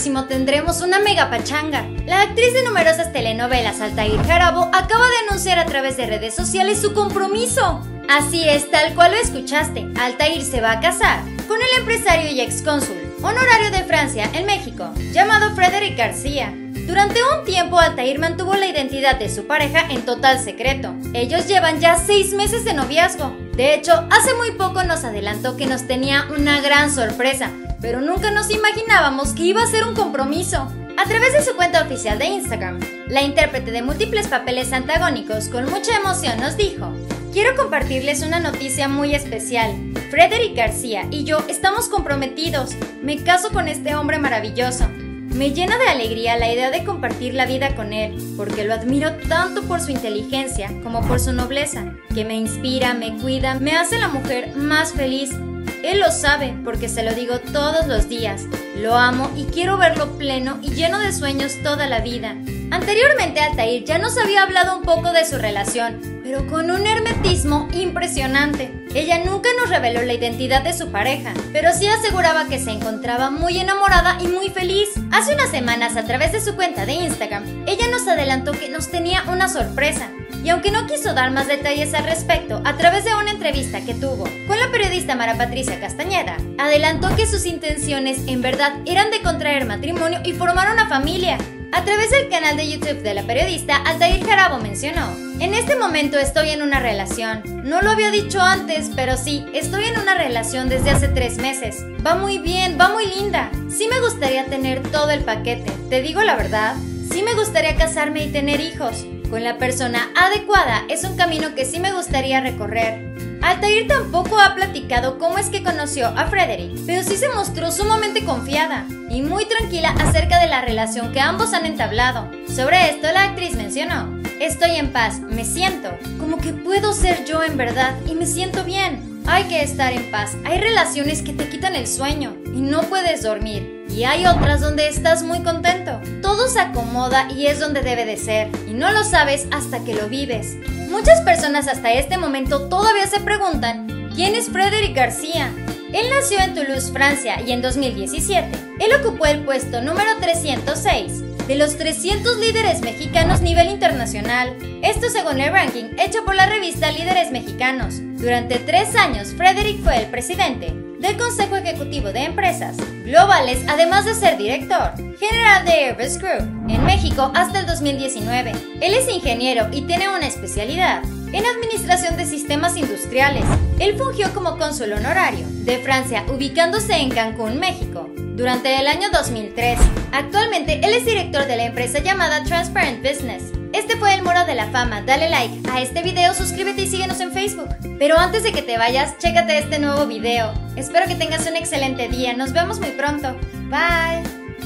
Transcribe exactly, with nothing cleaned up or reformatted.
próximo tendremos una mega pachanga. La actriz de numerosas telenovelas Altair Jarabo acaba de anunciar a través de redes sociales su compromiso. Así es, tal cual lo escuchaste, Altair se va a casar con el empresario y excónsul honorario de Francia en México, llamado Frédéric García. Durante un tiempo, Altair mantuvo la identidad de su pareja en total secreto. Ellos llevan ya seis meses de noviazgo. De hecho, hace muy poco nos adelantó que nos tenía una gran sorpresa, pero nunca nos imaginábamos que iba a ser un compromiso. A través de su cuenta oficial de Instagram, la intérprete de múltiples papeles antagónicos con mucha emoción nos dijo: quiero compartirles una noticia muy especial. Frédéric García y yo estamos comprometidos. Me caso con este hombre maravilloso. Me llena de alegría la idea de compartir la vida con él, porque lo admiro tanto por su inteligencia como por su nobleza, que me inspira, me cuida, me hace la mujer más feliz. Él lo sabe, porque se lo digo todos los días. Lo amo y quiero verlo pleno y lleno de sueños toda la vida. Anteriormente, Altair ya nos había hablado un poco de su relación, pero con un hermetismo impresionante. Ella nunca nos reveló la identidad de su pareja, pero sí aseguraba que se encontraba muy enamorada y muy feliz. Hace unas semanas, a través de su cuenta de Instagram, ella nos adelantó que nos tenía una sorpresa. Y aunque no quiso dar más detalles al respecto, a través de una entrevista que tuvo con la periodista Mara Patricia Castañeda, adelantó que sus intenciones en verdad eran de contraer matrimonio y formar una familia. A través del canal de YouTube de la periodista, Altair Jarabo mencionó: en este momento estoy en una relación. No lo había dicho antes, pero sí, estoy en una relación desde hace tres meses. Va muy bien, va muy linda. Sí me gustaría tener todo el paquete. Te digo la verdad, sí me gustaría casarme y tener hijos. Con la persona adecuada es un camino que sí me gustaría recorrer. Altair tampoco ha platicado cómo es que conoció a Frédéric, pero sí se mostró sumamente confiada y muy tranquila acerca de la relación que ambos han entablado. Sobre esto, la actriz mencionó: estoy en paz, me siento como que puedo ser yo en verdad y me siento bien. Hay que estar en paz. Hay relaciones que te quitan el sueño y no puedes dormir. Y hay otras donde estás muy contento. Todo se acomoda y es donde debe de ser. Y no lo sabes hasta que lo vives. Muchas personas hasta este momento todavía se preguntan: ¿quién es Frédéric García? Él nació en Toulouse, Francia, y en dos mil diecisiete, él ocupó el puesto número trescientos seis de los trescientos líderes mexicanos nivel internacional. Esto según el ranking hecho por la revista Líderes Mexicanos. Durante tres años, Frédéric fue el presidente del Consejo Ejecutivo de Empresas Globales, además de ser director general de Airbus Group en México hasta el dos mil diecinueve. Él es ingeniero y tiene una especialidad en Administración de Sistemas Industriales. Él fungió como cónsul honorario de Francia, ubicándose en Cancún, México, durante el año dos mil tres. Actualmente, él es director de la empresa llamada Transparent Business. Este fue el Muro de la Fama. Dale like a este video, suscríbete y síguenos en Facebook. Pero antes de que te vayas, chécate este nuevo video. Espero que tengas un excelente día. Nos vemos muy pronto. Bye.